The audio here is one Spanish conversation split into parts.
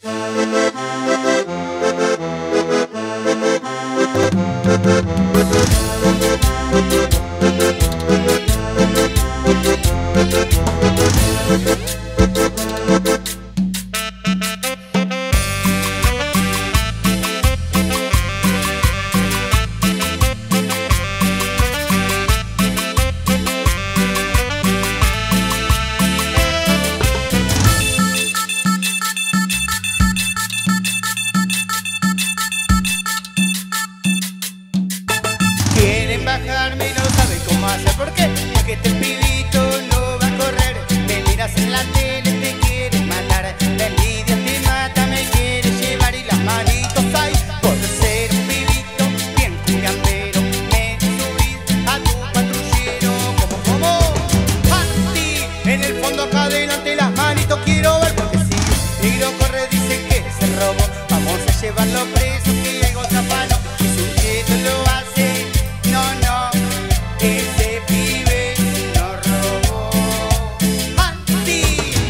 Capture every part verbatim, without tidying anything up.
Quieren bajarme y no saben cómo hacer. ¿Por qué? Porque este pibito no va a correr. Me miras en la tele, te quieres matar. La envidia te mata, me quieres llevar y las manitos hay. Por ser un pibito bien cumbiambero, me subís a tu patrullero. Como, como, a ti. En el fondo acá adelante las manitos quiero ver. Porque si Negro corre dice que se robó. Vamos a llevarlo preso, que hay otra mano. Y su quieto lo hace. No, no, ese pibe nos robó a ti.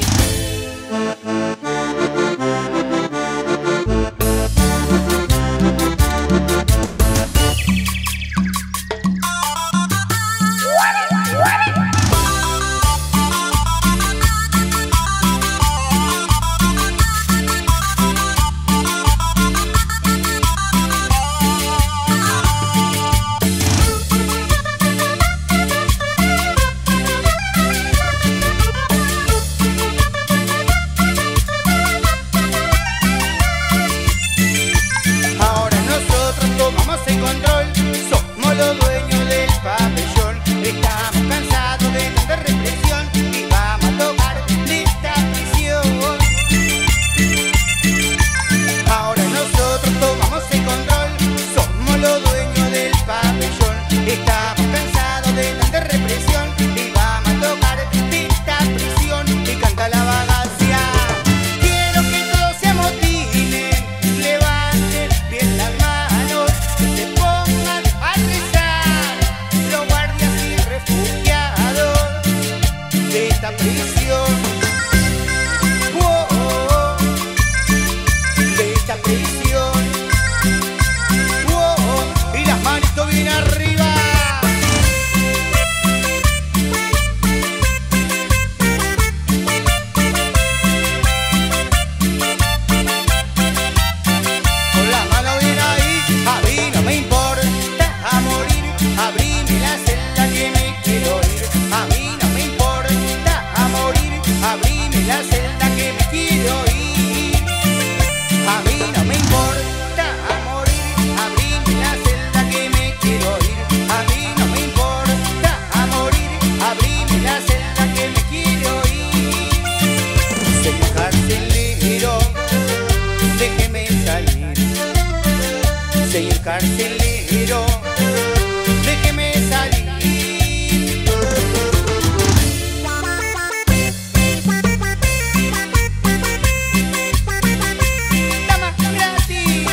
Soy el carcelero, déjeme salir. Dama gratis.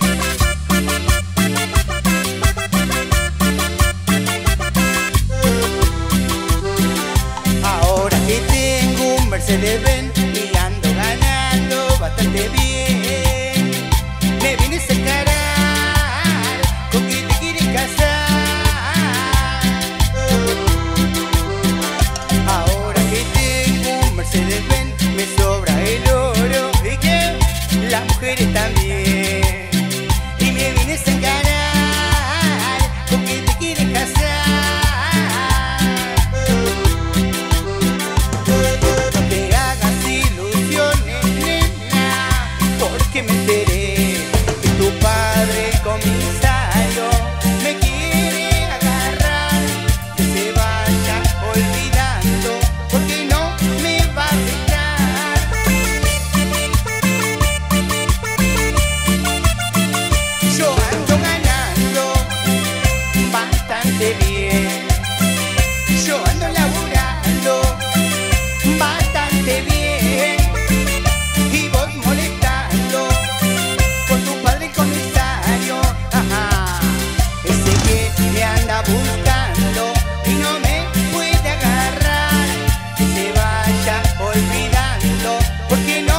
Ahora que tengo un Mercedes-Benz y ando ganando bastante bien, me vienes a encarar. Me sobra el oro y que las mujeres también, y me vienes a enganar con que te quieres casar. No te hagas ilusiones, nena, porque me enteré que tu padre comisario me quiere agarrar. Que se vaya olvidando, porque no me va a dejar. Bien, yo ando laburando bastante bien y vos molestando con tu padre el comisario, ajá, ese que me anda buscando y no me puede agarrar. Que se vaya olvidando, porque no